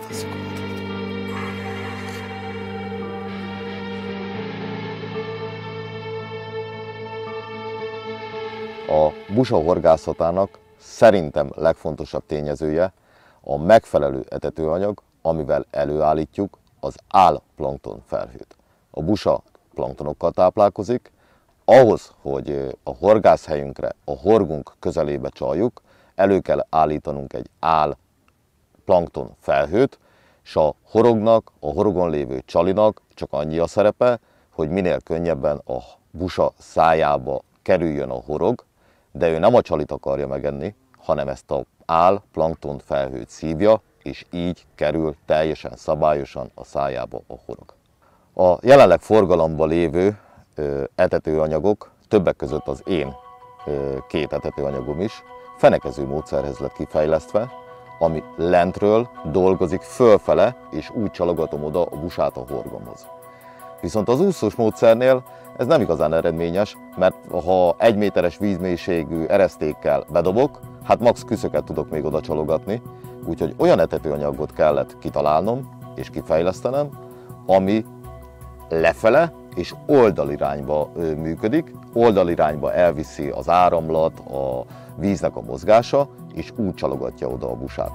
A busa horgászatának szerintem legfontosabb tényezője a megfelelő etetőanyag, amivel előállítjuk az álplankton felhőt. A busa planktonokkal táplálkozik, ahhoz, hogy a horgászhelyünkre, a horgunk közelébe csaljuk, elő kell állítanunk egy álplankton felhőt, és a horognak, a horogon lévő csalinak csak annyi a szerepe, hogy minél könnyebben a busa szájába kerüljön a horog, de ő nem a csalit akarja megenni, hanem ezt az álplankton felhőt szívja, és így kerül teljesen szabályosan a szájába a horog. A jelenleg forgalomban lévő etetőanyagok, többek között az én két etetőanyagom is, fenekező módszerhez lett kifejlesztve, ami lentről dolgozik fölfele, és úgy csalogatom oda a busát a horgomhoz. Viszont az úszós módszernél ez nem igazán eredményes, mert ha 1 méteres vízmélységű eresztékkel bedobok, hát max. Küszöket tudok még oda csalogatni, úgyhogy olyan etetőanyagot kellett kitalálnom és kifejlesztenem, ami lefele és oldalirányba működik, oldalirányba elviszi az áramlat, a víznek a mozgása, és úgy csalogatja oda a busát.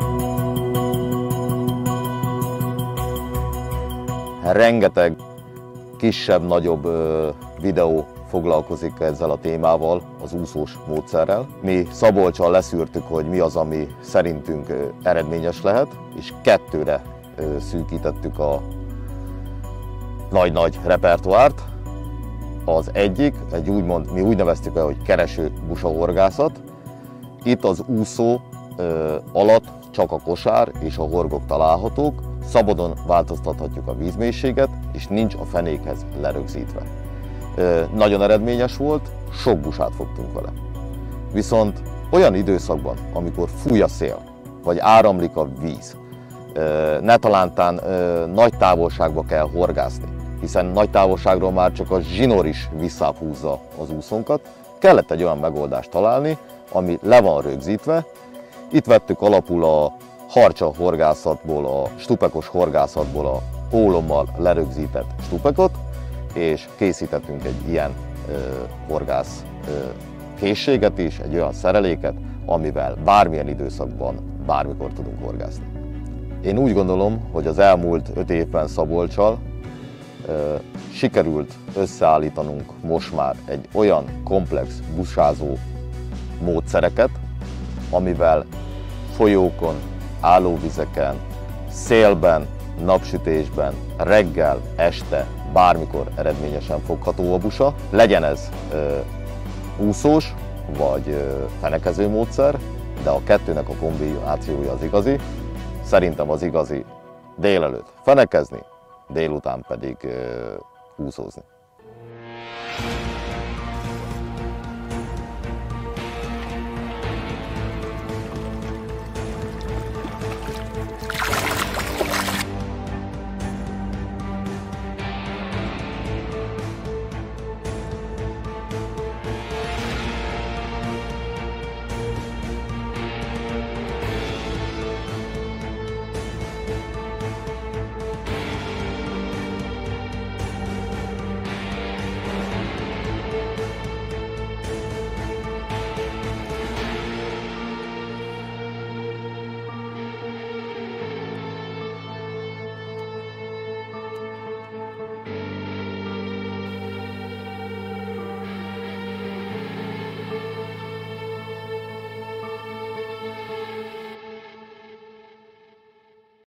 Rengeteg kisebb-nagyobb videó foglalkozik ezzel a témával, az úszós módszerrel. Mi Szabolccsal leszűrtük, hogy mi az, ami szerintünk eredményes lehet, és 2-re szűkítettük a nagy-nagy repertoárt. Az egyik, mi úgy neveztük el, hogy kereső busahorgászat. Itt az úszó alatt csak a kosár és a horgok találhatók, szabadon változtathatjuk a vízmélységet, és nincs a fenékhez lerögzítve. Nagyon eredményes volt, sok busát fogtunk vele. Viszont olyan időszakban, amikor fúj a szél, vagy áramlik a víz, ne talántán nagy távolságba kell horgászni, hiszen nagy távolságról már csak a zsinór is visszább húzza az úszónkat, kellett egy olyan megoldást találni, ami le van rögzítve. Itt vettük alapul a harcsa horgászatból, a stupekos horgászatból a ólommal lerögzített stupekot, és készítettünk egy ilyen horgász készséget is, egy olyan szereléket, amivel bármilyen időszakban, bármikor tudunk horgászni. Én úgy gondolom, hogy az elmúlt 5 évben Szabolccsal sikerült összeállítanunk most már egy olyan komplex busázó módszereket, amivel folyókon, állóvizeken, szélben, napsütésben, reggel, este, bármikor eredményesen fogható a busa. Legyen ez úszós vagy fenekező módszer, de a kettőnek a kombinációja az igazi. Szerintem az igazi délelőtt fenekezni, délután pedig úszózni.